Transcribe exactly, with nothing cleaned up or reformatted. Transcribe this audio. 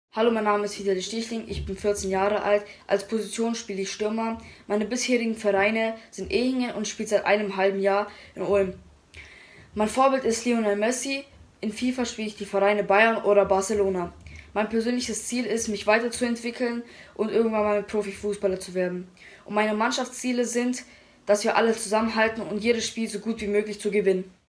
Hallo, mein Name ist Vitali Stichling, ich bin vierzehn Jahre alt. Als Position spiele ich Stürmer. Meine bisherigen Vereine sind Ehingen und spiele seit einem halben Jahr in Ulm. Mein Vorbild ist Lionel Messi. In FIFA spiele ich die Vereine Bayern oder Barcelona. Mein persönliches Ziel ist, mich weiterzuentwickeln und irgendwann mal Profifußballer zu werden. Und meine Mannschaftsziele sind, dass wir alle zusammenhalten und jedes Spiel so gut wie möglich zu gewinnen.